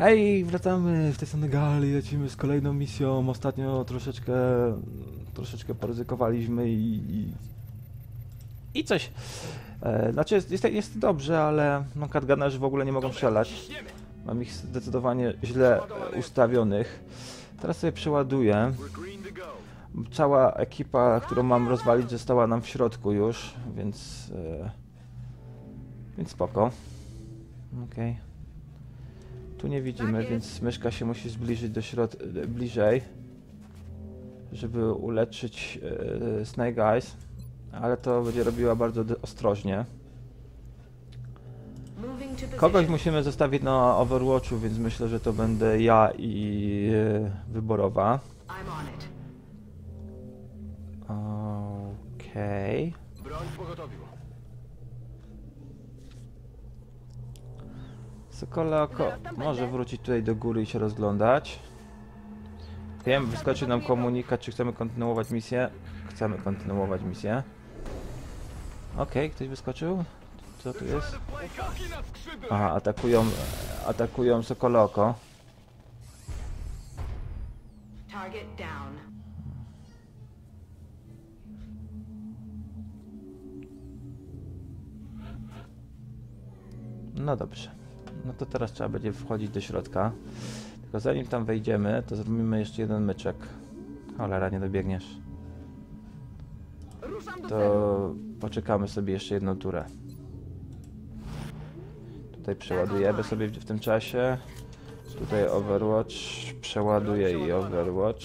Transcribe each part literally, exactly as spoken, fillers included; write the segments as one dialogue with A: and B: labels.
A: Hej, wracamy w tej strony Gali, lecimy z kolejną misją. Ostatnio troszeczkę, troszeczkę poryzykowaliśmy i, i, i coś. E, znaczy jest, jest, jest dobrze, ale no, katganerzy w ogóle nie mogą strzelać. Mam ich zdecydowanie źle ustawionych. Teraz sobie przeładuję. Cała ekipa, którą mam rozwalić, została nam w środku już, więc, e, więc spoko. Okej. Okay. Tu nie widzimy, więc myszka się musi zbliżyć do środka, bliżej, żeby uleczyć e, Snake Eyes, ale to będzie robiła bardzo ostrożnie. Kogoś musimy zostawić na Overwatchu, więc myślę, że to będę ja i e, wyborowa. Okej. Okay. Sokole oko może wrócić tutaj do góry i się rozglądać. Wiem, wyskoczył nam komunikat, czy chcemy kontynuować misję. Chcemy kontynuować misję. Okej, okay, ktoś wyskoczył? Co tu jest? Aha, atakują, atakują Sokole oko. No dobrze. No to teraz trzeba będzie wchodzić do środka. Tylko zanim tam wejdziemy, to zrobimy jeszcze jeden myczek. Cholera, nie dobiegniesz. To poczekamy sobie jeszcze jedną turę. Tutaj przeładujemy sobie w tym czasie. Tutaj Overwatch. Przeładuję i Overwatch.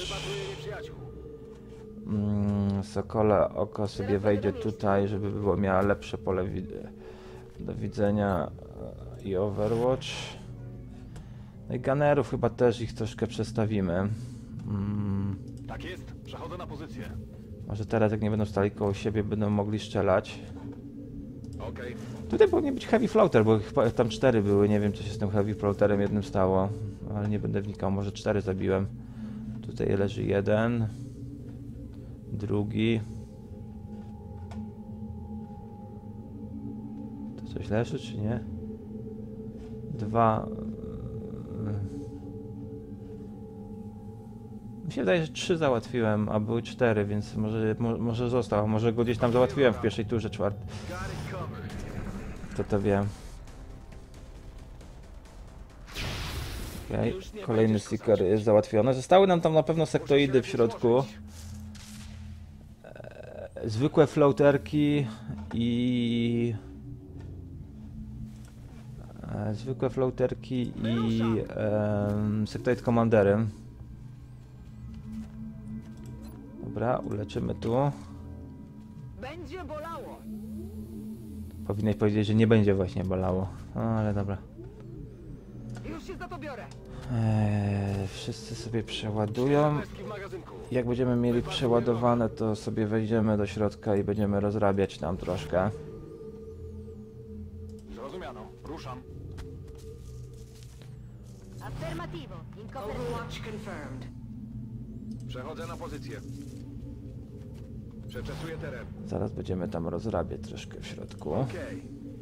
A: Mm, Sokole oko sobie wejdzie tutaj, żeby było miała lepsze pole wid do widzenia. I Overwatch. No i gunnerów chyba też ich troszkę przestawimy. Mm.
B: Tak jest, przechodzę na pozycję.
A: Może teraz jak nie będą stali koło siebie, będą mogli strzelać.
B: Okay.
A: Tutaj powinien być heavy floater, bo chyba tam cztery były. Nie wiem, co się z tym heavy floaterem jednym stało. Ale nie będę wnikał, może cztery zabiłem. Tutaj leży jeden. Drugi. To coś leży, czy nie? Dwa. Mi się wydaje, że trzy załatwiłem, a były cztery, więc może, mo może został. Może go gdzieś tam załatwiłem w pierwszej turze czwartej. Kto to wie. Okej, okay. Kolejny seeker jest załatwiony. Zostały nam tam na pewno sektoidy w środku. Eee, zwykłe floaterki i... Zwykłe floaterki i um, Sectoid Commandery. Dobra, uleczymy tu.
C: Będzie bolało.
A: Powinnaś powiedzieć, że nie będzie właśnie bolało. No, ale dobra.
C: Już się za to biorę.
A: Eee, wszyscy sobie przeładują. Jak będziemy mieli przeładowane, to sobie wejdziemy do środka i będziemy rozrabiać tam troszkę.
B: Zrozumiano, ruszam.
C: Overwatch confirmed.
B: Przechodzę na pozycję. Przeczesuję teren.
A: Zaraz będziemy tam rozrabiać troszkę w środku.
B: Okay.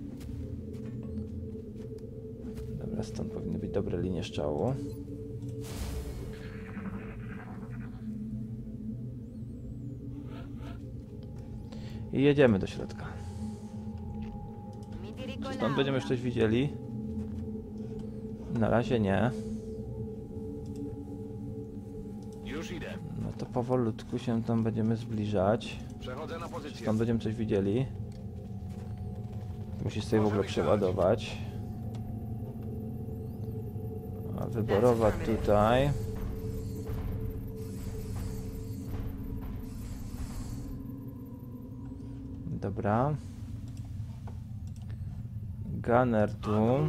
A: Dobra, stąd powinny być dobre linie strzału. I jedziemy do środka. Czy stąd będziemy już coś widzieli? Na razie nie.
B: Już idę.
A: No to powolutku się tam będziemy zbliżać.
B: Przechodzę na pozycję.
A: Stąd będziemy coś widzieli. Musisz sobie w ogóle przeładować. A wyborowa tutaj. Dobra. Gunner tu.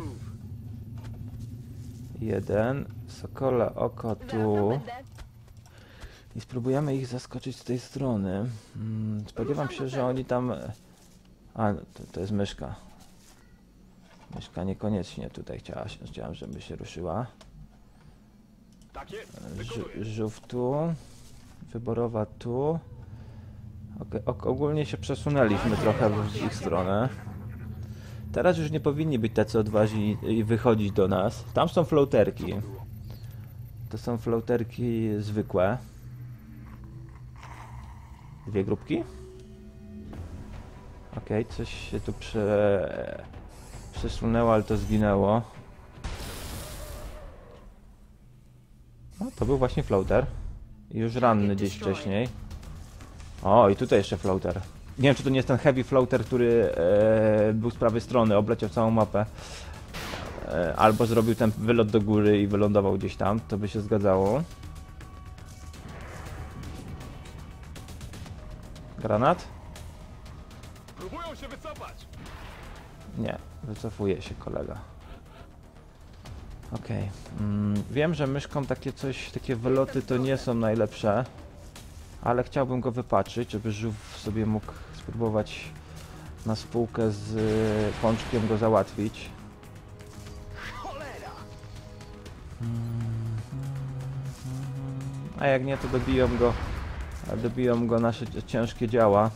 A: Jeden. Sokole oko tu. I spróbujemy ich zaskoczyć z tej strony. Hmm, spodziewam się, że oni tam... A, to, to jest myszka. Myszka niekoniecznie tutaj chciała, chciałam, żeby się ruszyła. Żółw tu. Wyborowa tu. Okay, ogólnie się przesunęliśmy trochę w ich stronę. Teraz już nie powinni być tacy odważni i wychodzić do nas. Tam są floaterki. To są floaterki zwykłe. Dwie grupki? Okej, okay, coś się tu prze... przesunęło, ale to zginęło. No, to był właśnie floater. Już ranny gdzieś wcześniej. O, i tutaj jeszcze floater. Nie wiem, czy to nie jest ten heavy floater, który e, był z prawej strony, obleciał całą mapę. E, albo zrobił ten wylot do góry i wylądował gdzieś tam, to by się zgadzało. Granat?
B: Próbują się wycofać!
A: Nie, wycofuje się kolega. Okej. Okay. Mm, wiem, że myszką takie coś, takie wyloty to nie są najlepsze. Ale chciałbym go wypatrzyć, żeby żółw sobie mógł spróbować na spółkę z y, pączkiem go załatwić. A jak nie, to dobiją go, dobiją go nasze ciężkie działa.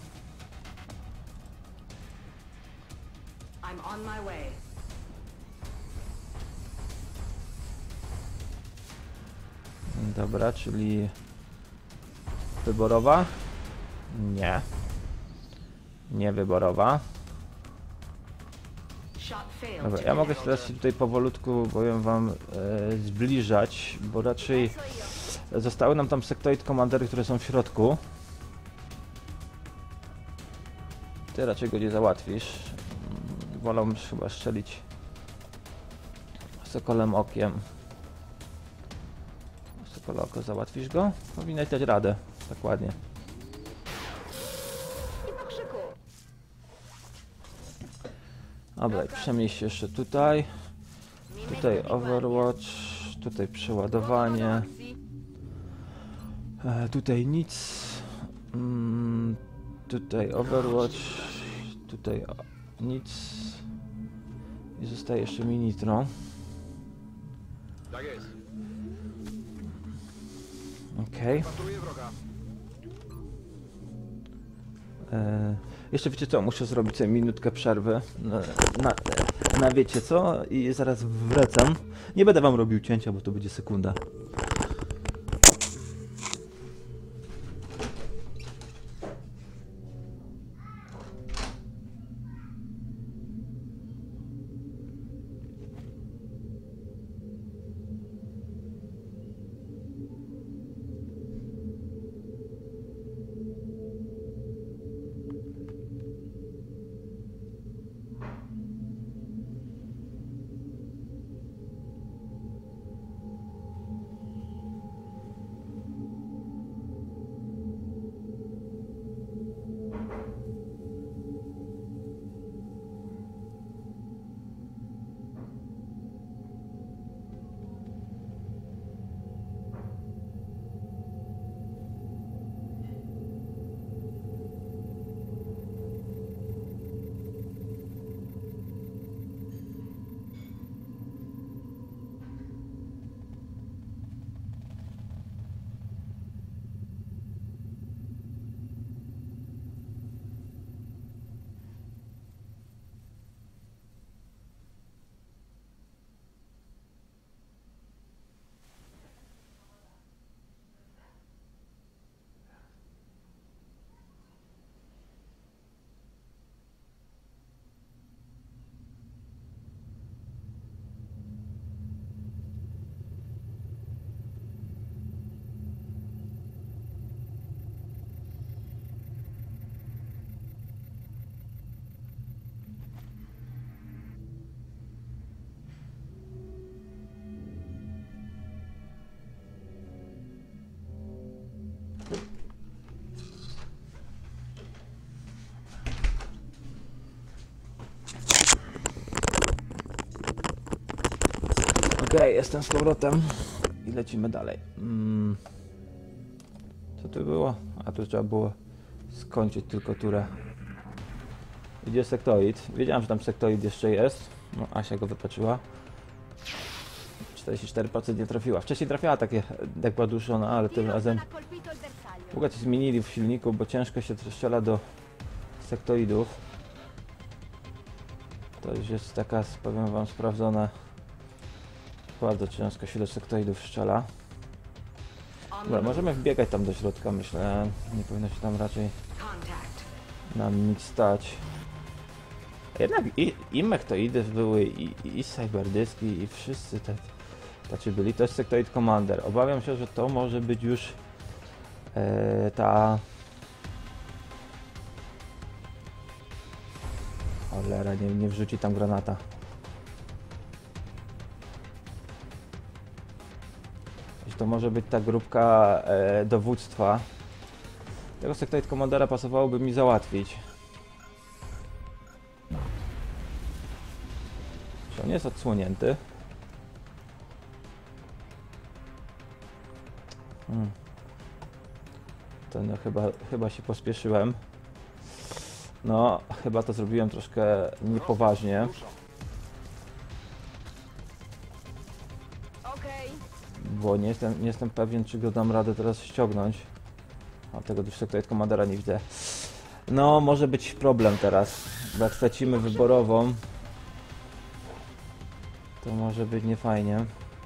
C: I'm on my way.
A: Dobra, czyli wyborowa? Nie. Nie wyborowa.
C: Shot failed.
A: Dobra, ja mogę się teraz się tutaj powolutku, powiem wam, e, zbliżać, bo raczej zostały nam tam sektoid komandery, które są w środku. Ty raczej go nie załatwisz. Mm, Wolę chyba strzelić sokolem okiem. Sokole oko, załatwisz go? Powinnaś dać radę, tak ładnie.
C: I po krzyku.
A: Dobra, przemieść się jeszcze tutaj. Tutaj Overwatch, tutaj przeładowanie. E, tutaj nic. Mm, tutaj Overwatch, tutaj o, nic. I zostaje jeszcze Minitro.
B: Tak jest.
A: Okej.
B: Patruję wroga.
A: E, jeszcze wiecie co, muszę zrobić sobie minutkę przerwy na, na, na wiecie co i zaraz wracam. Nie będę wam robił cięcia, bo to będzie sekunda. Okej, okay, jestem z powrotem i lecimy dalej. Mm. Co to było? A tu trzeba było skończyć tylko turę. Idzie sektoid. Wiedziałem, że tam sektoid jeszcze jest. No, Asia go wypatrzyła. czterdzieści cztery procent nie trafiła. Wcześniej trafiała takie, jak była duszona, ale tym razem w ogóle coś zmienili w silniku, bo ciężko się strzela do sektoidów. To To już jest taka, powiem wam, sprawdzone. Bardzo ciężko się do sektoidów strzela.
C: On
A: Dobra,
C: the
A: możemy wbiegać tam do środka, myślę. Nie powinno się tam raczej
C: contact.
A: nam nic stać. Jednak i, i mechtoidy były, i, i cyberdyski, i wszyscy te, tacy byli. To jest Sectoid Commander. Obawiam się, że to może być już e, ta... Cholera, nie, nie wrzuci tam granata. To może być ta grupka e, dowództwa. Tego Sectoid Commandera pasowałoby mi załatwić. Czy on jest odsłonięty? Hmm. To no, chyba, chyba się pospieszyłem. No, chyba to zrobiłem troszkę niepoważnie.
C: Okay.
A: Bo nie jestem, nie jestem pewien, czy go dam radę teraz ściągnąć. A tego już Sectoid Commandera nie widzę. No, może być problem teraz. Bo jak stracimy wyborową, to może być niefajnie.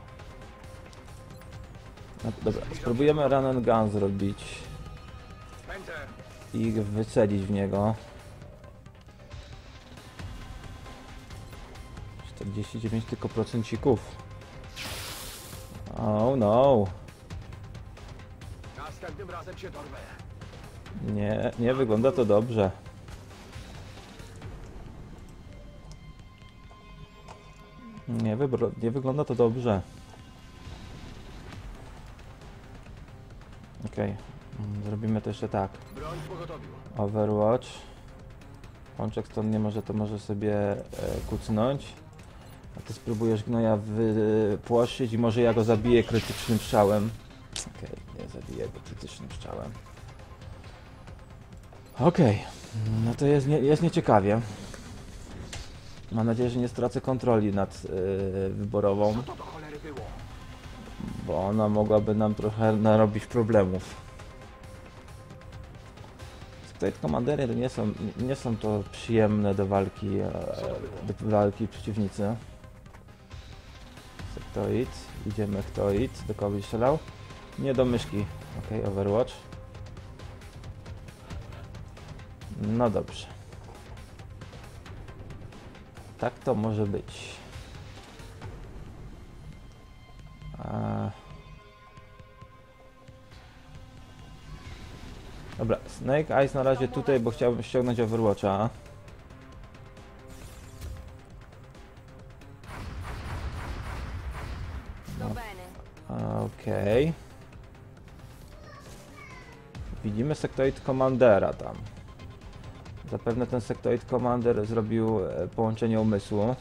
A: No, dobra, spróbujemy run and gun zrobić
B: Enter.
A: i wycedzić w niego. czterdzieści dziewięć tylko procencików. Oh no.
B: Następnym razem się dorwę.
A: Nie, nie wygląda to dobrze. Nie, wybro- nie wygląda to dobrze. Okej, okay. Zrobimy to jeszcze tak.
B: Broń w pogotowiu.
A: Overwatch. Pączek stąd nie może, to może sobie e, kucnąć. A ty spróbujesz gnoja wypłoszyć i może ja go zabiję krytycznym strzałem. Okej, okay, nie zabiję go krytycznym strzałem. Okej, okay. No to jest, nie, jest nieciekawie. Mam nadzieję, że nie stracę kontroli nad yy, wyborową,
B: Co to do cholery było?
A: bo ona mogłaby nam trochę narobić problemów. Sectoid Commandery to nie są, nie są to przyjemne do walki, e, do walki przeciwnicy. Sectoid, idzie Mechtoid, do kogo byś strzelał? Nie do myszki. Ok, Overwatch. No dobrze. Tak to może być. A... Dobra, Snake Eyes na razie tutaj, bo chciałbym ściągnąć Overwatcha.
C: So bene.
A: Okej. Okay. Widzimy Sectoid Commandera tam. Zapewne ten Sectoid Commander zrobił e, połączenie umysłu.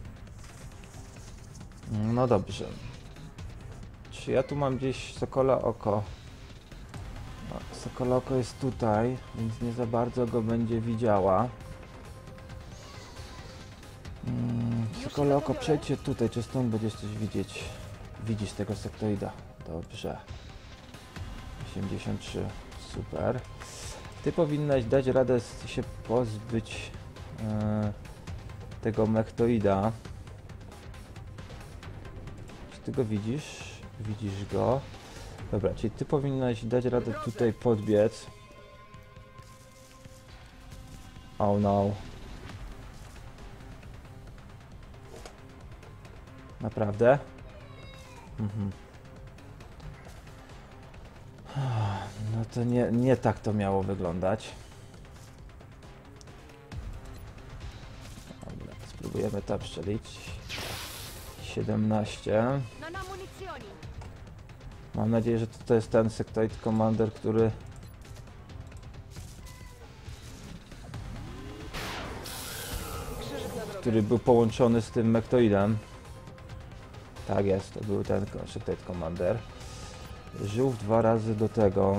A: No dobrze. Czy ja tu mam gdzieś Sokola Oko? No, Sokola Oko jest tutaj, więc nie za bardzo go będzie widziała. Mm, Sokola Oko, przejdźcie tutaj, czy stąd będziesz coś widzieć? Widzisz tego sektoida. Dobrze. osiemdziesiąt trzy. Super. Ty powinnaś dać radę się pozbyć e, tego mechtoida. Czy ty go widzisz? Widzisz go. Dobra, czyli ty powinnaś dać radę tutaj podbiec. Oh no. Naprawdę? Mhm. No to nie, nie tak to miało wyglądać. Dobra, spróbujemy tam strzelić. siedemnaście.
C: Non ho munizioni.
A: Mam nadzieję, że to jest ten Sectoid Commander, który... który był połączony z tym Mechtoidem. Tak jest, to był ten Sectoid Commander. Żył dwa razy do tego.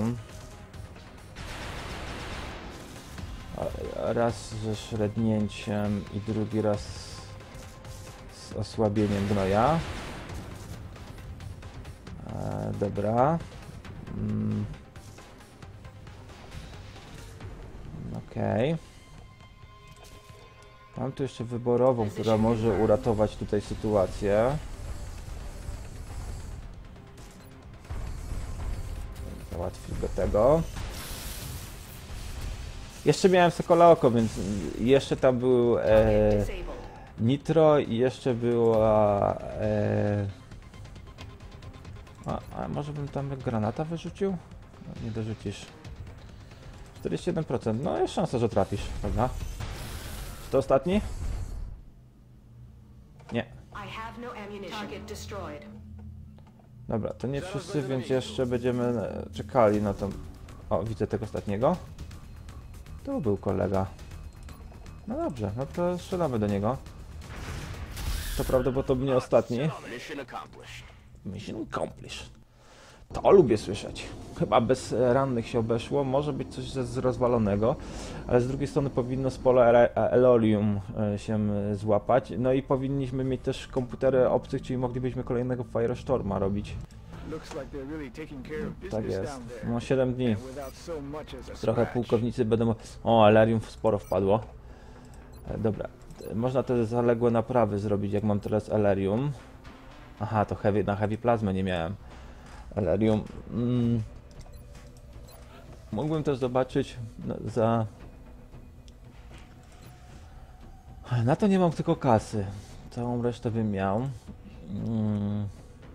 A: Raz ze średnięciem i drugi raz z osłabieniem gnoja. E, dobra. Mm. Okej. Okay. Mam tu jeszcze wyborową, która może uratować tutaj sytuację. Załatwimy tego. Jeszcze miałem Sokola Oko, więc jeszcze tam był e,
C: Disabled.
A: Nitro i jeszcze była... E, a, a może bym tam granata wyrzucił? No, nie dorzucisz. czterdzieści jeden procent. No jest szansa, że trafisz, prawda? Czy to ostatni? Nie.
C: I have no ammunition. Target destroyed.
A: Dobra, to nie
B: Zaraz
A: wszyscy,
B: będę na
A: więc
B: miejscu.
A: jeszcze będziemy e, czekali na to. O, widzę tego ostatniego. Tu był kolega. No dobrze, no to strzelamy do niego. To prawdopodobnie ostatni.
B: Mission accomplished.
A: Mission accomplished. To lubię słyszeć. Chyba bez e, rannych się obeszło. Może być coś z, z rozwalonego, ale z drugiej strony powinno z pola Ere- Elorium e, się e, złapać. No i powinniśmy mieć też komputery obcych, czyli moglibyśmy kolejnego Firestorma robić.
D: Looks like they're really taking care of
A: Tak
D: business
A: jest.
D: down there.
A: No siedem dni.
D: And without so much as a
A: Trochę
D: scratch.
A: pułkownicy będą... O, Elerium sporo wpadło. E, dobra. E, Można te zaległe naprawy zrobić, jak mam teraz Elerium. Aha, to heavy, na Heavy Plazmę nie miałem. Elerium. Mm. Mógłbym też zobaczyć no, za... Na to nie mam tylko kasy. Całą resztę bym miał. Mm.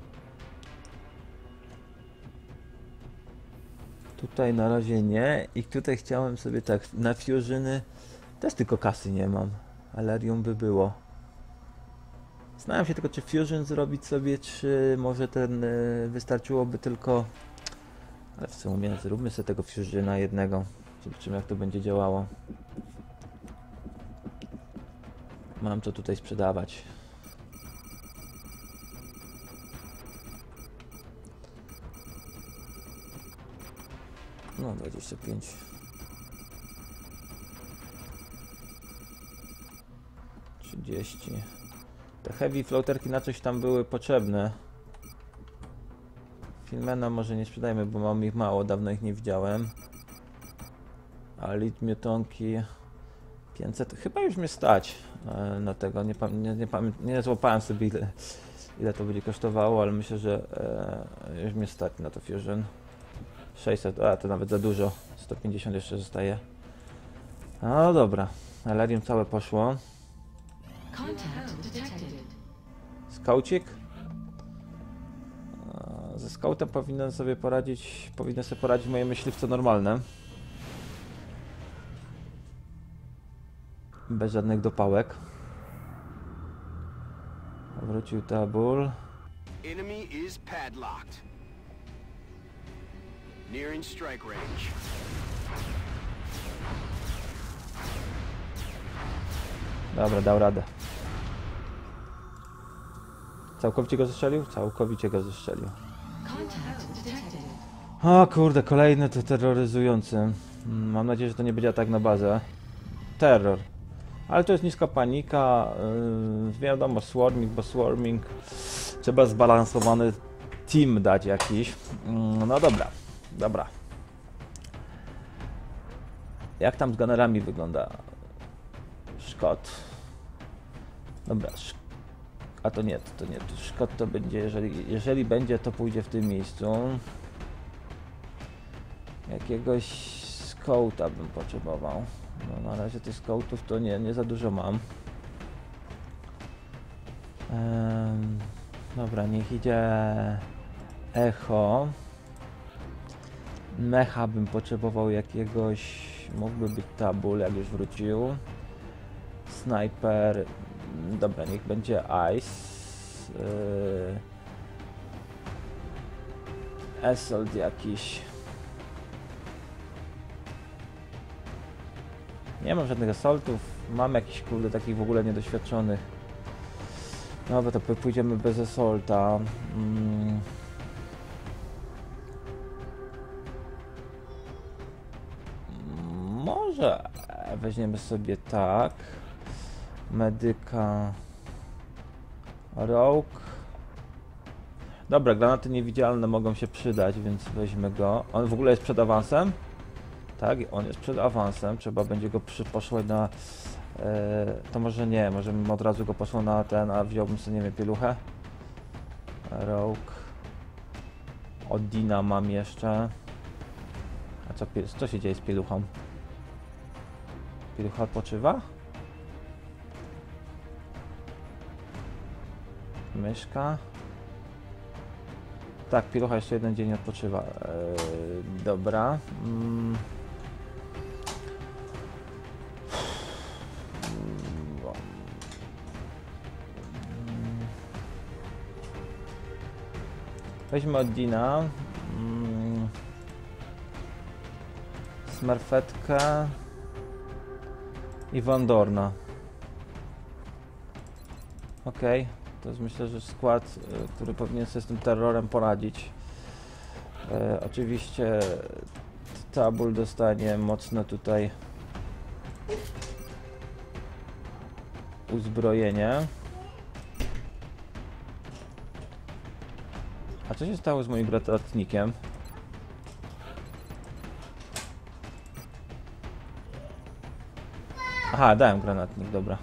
A: Tutaj na razie nie. I tutaj chciałem sobie tak, na Fusiony też tylko kasy nie mam. Elerium by było. Zastanawiam się tylko, czy Fusion zrobić sobie, czy może ten y, wystarczyłoby tylko... Ale w sumie zróbmy sobie tego Fusiona jednego. Zobaczymy, jak to będzie działało. Mam to tutaj sprzedawać. No, dwadzieścia pięć. trzydzieści. Te heavy floaterki na coś tam były potrzebne. Filmena może nie sprzedajmy, bo mam ich mało, dawno ich nie widziałem. A lead miotonki pięćset, chyba już mnie stać e, na tego, nie, pam nie, nie, pamię nie złapałem sobie ile, ile to będzie kosztowało, ale myślę, że e, już mnie stać na to Fusion. sześćset, a to nawet za dużo, sto pięćdziesiąt jeszcze zostaje. No dobra, Elerium całe poszło.
E: Contact detected.
A: Skaucik? A, Ze skautem powinien sobie poradzić, powinny sobie poradzić moje myśliwce normalne. Bez żadnych dopałek. Wrócił tabul.
B: Enemy is padlocked. Nearing strike range.
A: Dobra, dał radę. Całkowicie go zestrzelił? Całkowicie go zestrzelił.
E: Contact detected.
A: O kurde, kolejny to terroryzujący. Mm, Mam nadzieję, że to nie będzie atak na bazę. Terror. Ale to jest niska panika. Yy, wiadomo, swarming, bo swarming. Trzeba zbalansowany team dać jakiś. Yy, no dobra, dobra. Jak tam z gunnerami wygląda Szkot? Dobra, Sz a to nie, to nie, to Szkot to będzie, jeżeli, jeżeli będzie, to pójdzie w tym miejscu. Jakiegoś skauta bym potrzebował. No, na razie tych skautów to nie, nie za dużo mam. Ehm, dobra, niech idzie echo. Mecha bym potrzebował jakiegoś, mógłby być tabul, jak już wrócił. Sniper, dobra, niech będzie ice. Yy, Assault jakiś. Nie mam żadnych assaultów, mam jakiś kurde takich w ogóle niedoświadczonych. Dobra, to pójdziemy bez assaulta. Mm. Może weźmiemy sobie tak. Medyka. Rogue. Dobra, granaty niewidzialne mogą się przydać, więc weźmy go. On w ogóle jest przed awansem? Tak, on jest przed awansem. Trzeba będzie go przy, poszło na E, to może nie, może bym od razu go poszło na ten, a wziąłbym sobie, nie wiem, pieluchę. Rogue. Odina mam jeszcze. A co, pie- co się dzieje z pieluchą? Pielucha odpoczywa? Myszka. Tak, pielucha jeszcze jeden dzień odpoczywa. Eee, dobra. Mm. Weźmy od Dina. Mm. Smurfetkę. I Van Dorna. Okej. Okay. To jest, myślę, że skład, y, który powinien sobie z tym terrorem poradzić. E, oczywiście Tabul dostanie mocne tutaj uzbrojenie. A co się stało z moim granatnikiem? Aha, dałem granatnik, dobra.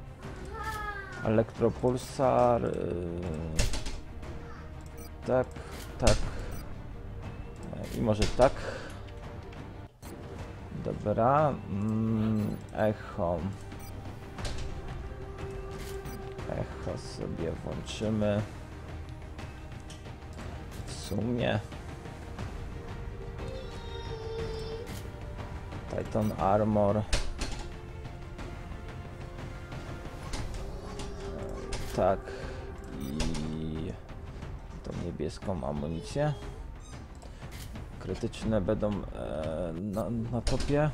A: Elektropulsar. Yy... Tak, tak. I może tak. Dobra. Mm, echo. Echo sobie włączymy. W sumie. Titan Armor. Tak, i tą niebieską amunicję. Krytyczne będą e, na, na topie.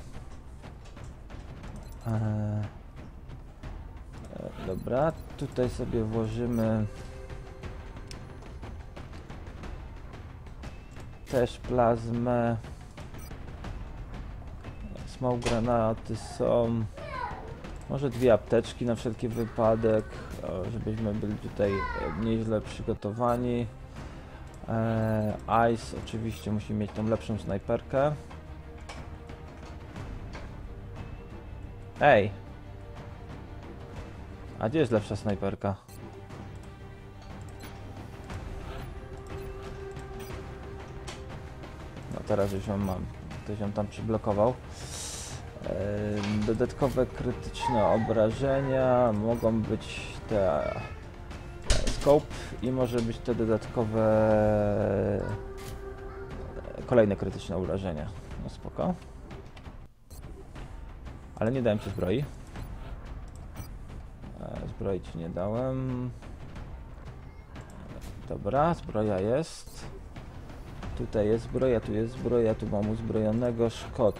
A: E, e, dobra, tutaj sobie włożymy też plazmę. Smoke granaty są. Może dwie apteczki na wszelki wypadek, żebyśmy byli tutaj nieźle przygotowani. Eee, Ice oczywiście musi mieć tą lepszą snajperkę. Ej! A gdzie jest lepsza snajperka? No teraz już ją mam. Ktoś ją tam przyblokował. Dodatkowe krytyczne obrażenia mogą być te scope i może być te dodatkowe kolejne krytyczne obrażenia. No spoko. Ale nie dałem ci zbroi. Zbroi ci nie dałem. Dobra, zbroja jest. Tutaj jest zbroja, tu jest zbroja, tu mam uzbrojonego Szkot.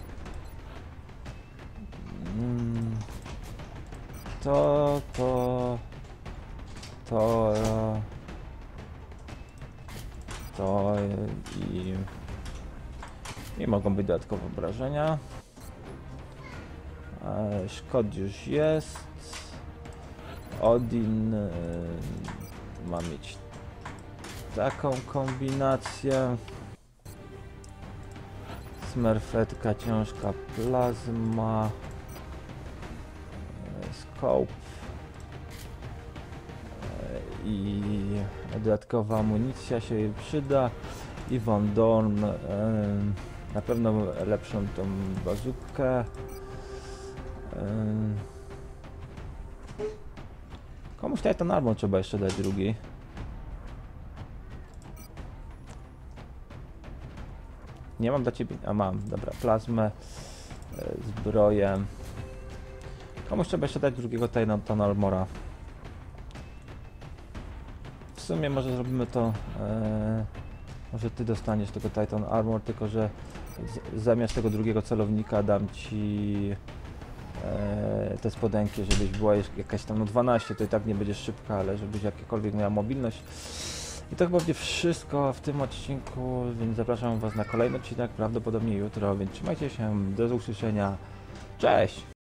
A: To, to, to, to i, i mogą być dodatkowe obrażenia. E, Szkod już jest. Odin y, ma mieć taką kombinację. Smurfetka, ciężka plazma. Scope i dodatkowa amunicja się jej przyda i Van Dorn e, na pewno lepszą tą bazukę. E, komuś Titan Armor trzeba jeszcze dać drugi. Nie mam dla ciebie, a mam, dobra, plazmę, e, zbroję. Komuś trzeba jeszcze dać drugiego Titan Armora. W sumie może zrobimy to... E, może ty dostaniesz tego Titan Armor, tylko że z, zamiast tego drugiego celownika dam ci e, te spodenki, żebyś była jakaś tam no dwanaście, to i tak nie będziesz szybka, ale żebyś jakiekolwiek miała mobilność. I to chyba będzie wszystko w tym odcinku, więc zapraszam was na kolejny odcinek, prawdopodobnie jutro, więc trzymajcie się, do usłyszenia, cześć!